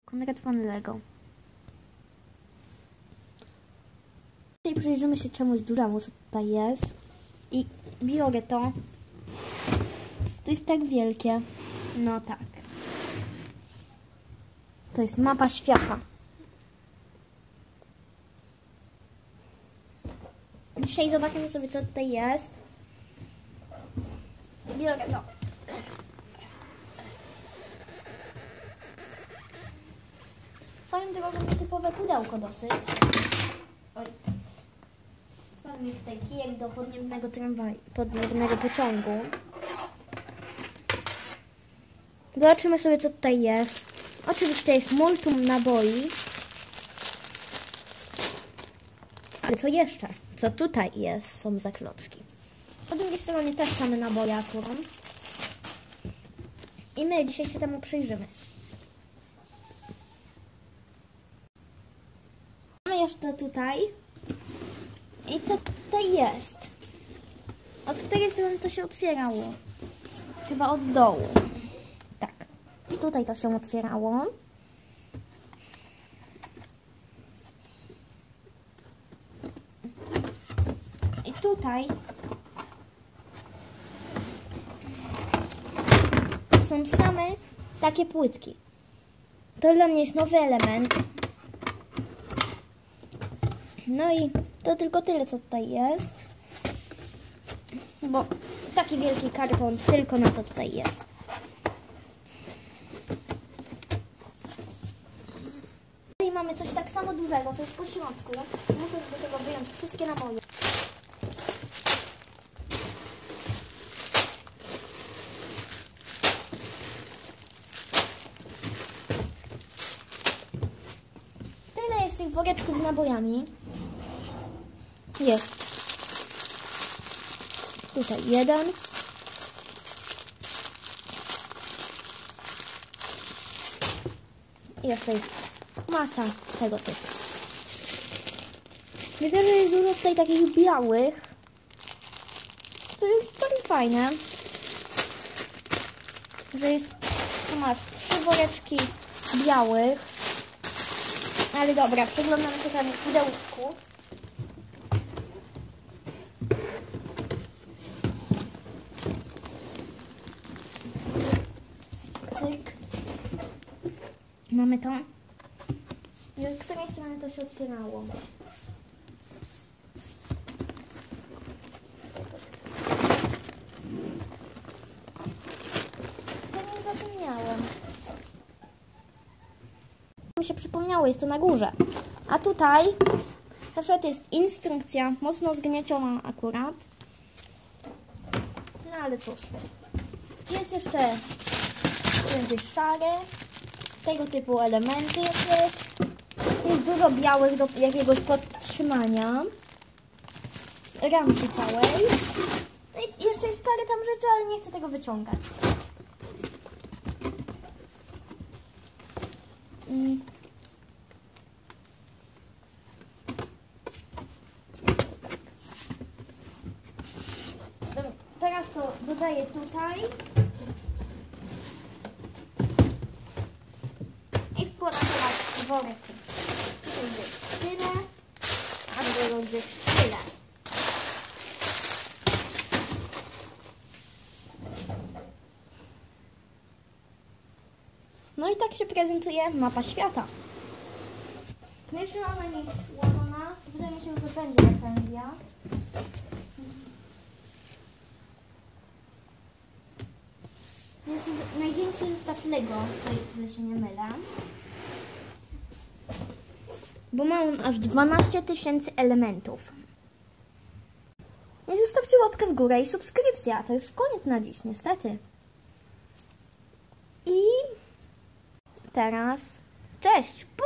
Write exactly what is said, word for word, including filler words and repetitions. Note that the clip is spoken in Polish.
Konrad von Lego. Tutaj przyjrzymy się czemuś dużemu, co tutaj jest. I biorę to. To jest tak wielkie. No tak. To jest mapa świata. Dzisiaj zobaczymy sobie, co tutaj jest. Biorę to. Swoją drogą nietypowe pudełko dosyć. Oj. Mamy tutaj kijek do podniebnego tramwaju, podniebnego pociągu. Zobaczymy sobie, co tutaj jest. Oczywiście jest multum naboi. Ale co jeszcze? Co tutaj jest? Są za klocki. Po drugiej stronie też mamy naboje akurat. I my dzisiaj się temu przyjrzymy. Mamy jeszcze tutaj. I co tutaj jest? Od której strony to się otwierało? Chyba od dołu. Tak. Tutaj to się otwierało. I tutaj są same takie płytki. To dla mnie jest nowy element. No i to tylko tyle, co tutaj jest. Bo taki wielki karton tylko na to tutaj jest. I mamy coś tak samo dużego, co jest po środku. Muszę do tego wyjąć wszystkie naboje. Tyle jest tych woreczków z nabojami. Jest. Tutaj jeden. I jeszcze jest masa tego typu. Widzę, że jest dużo tutaj takich białych. Co jest bardzo fajne. Że jest, tu masz trzy woreczki białych. Ale dobra, przeglądamy się tam w pudełku. Cyk. Mamy to. I od której strony to się otwierało? Serio zapomniałem. Mi się przypomniało, jest to na górze. A tutaj na przykład jest instrukcja, mocno zgnieciona akurat. No ale cóż. Jest jeszcze będzie szare, tego typu elementy jakieś. Jest dużo białych do jakiegoś podtrzymania ramki całej. No i jeszcze jest parę tam rzeczy, ale nie chcę tego wyciągać. Mm. Dobra, teraz to dodaję tutaj. I wkładam teraz w worek. Tutaj gdzieś tyle, a drugą gdzieś tyle. No i tak się prezentuje mapa świata. Jeszcze ona nie jest złożona. Wydaje mi się, że będzie recenzja. Jest największy zestaw Lego, o się nie mylę. Bo ma on aż dwanaście tysięcy elementów. I zostawcie łapkę w górę i subskrypcja. To już koniec na dziś, niestety. I teraz cześć!